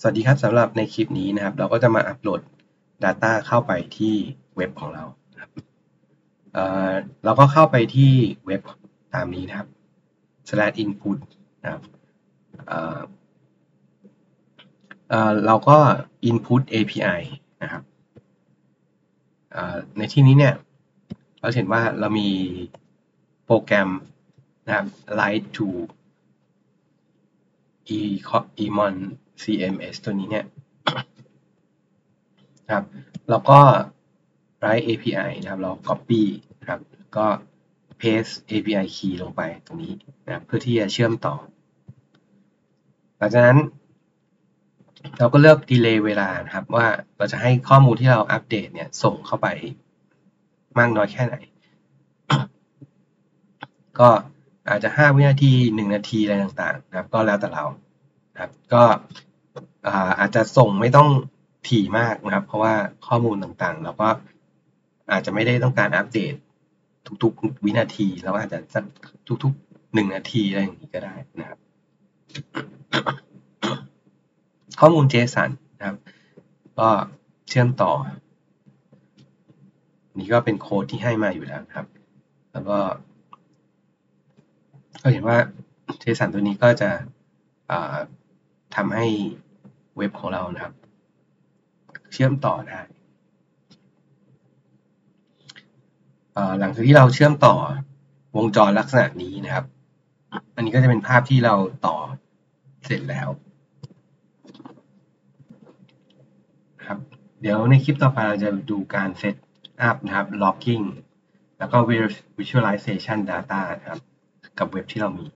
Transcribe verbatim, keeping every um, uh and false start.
สวัสดีครับสำหรับในคลิปนี้นะครับเราก็จะมาอัปโหลด Data เข้าไปที่เว็บของเราครับเอ่อเราก็เข้าไปที่เว็บตามนี้นะครับ slash input นะครับเอ่อเอ่อเราก็ input เอ พี ไอ นะครับเอ่อในที่นี้เนี่ยเราเห็นว่าเรามีโปรแกรมนะครับ Light to emon ซี เอ็ม เอส ตัวนี้เนี่ยนะครับเราก็ write เอ พี ไอ นะครับเรา copy นะครับก็ paste เอ พี ไอ key ลงไปตรงนี้นะครับเพื่อที่จะเชื่อมต่อหลังจากนั้นเราก็เลือก delay เวลานะครับว่าเราจะให้ข้อมูลที่เราอัปเดตเนี่ยส่งเข้าไปมากน้อยแค่ไหนก็อาจจะห้าวินาทีหนึ่งนาทีอะไรต่างๆนะครับก็แล้วแต่เรานะครับก็อาจจะส่งไม่ต้องถี่มากนะครับเพราะว่าข้อมูลต่างๆเราก็อาจจะไม่ได้ต้องการอัปเดตทุกๆวินาทีเราอาจจะสักทุกๆหนึ่งนาทีอะไรอย่างนี้ก็ได้นะครับข้อมูล JSON นะครับก็เชื่อมต่อนี่ก็เป็นโค้ดที่ให้มาอยู่แล้วครับแล้วก็ก็เห็นว่า JSON ตัวนี้ก็จะทำให้เว็บของเรานะครับเชื่อมต่อได้หลังจากที่เราเชื่อมต่อวงจรลักษณะนี้นะครับอันนี้ก็จะเป็นภาพที่เราต่อเสร็จแล้วครับเดี๋ยวในคลิปต่อไปเราจะดูการเซตอัพนะครับ logging แล้วก็ visualization data นะครับกับเว็บที่เรามี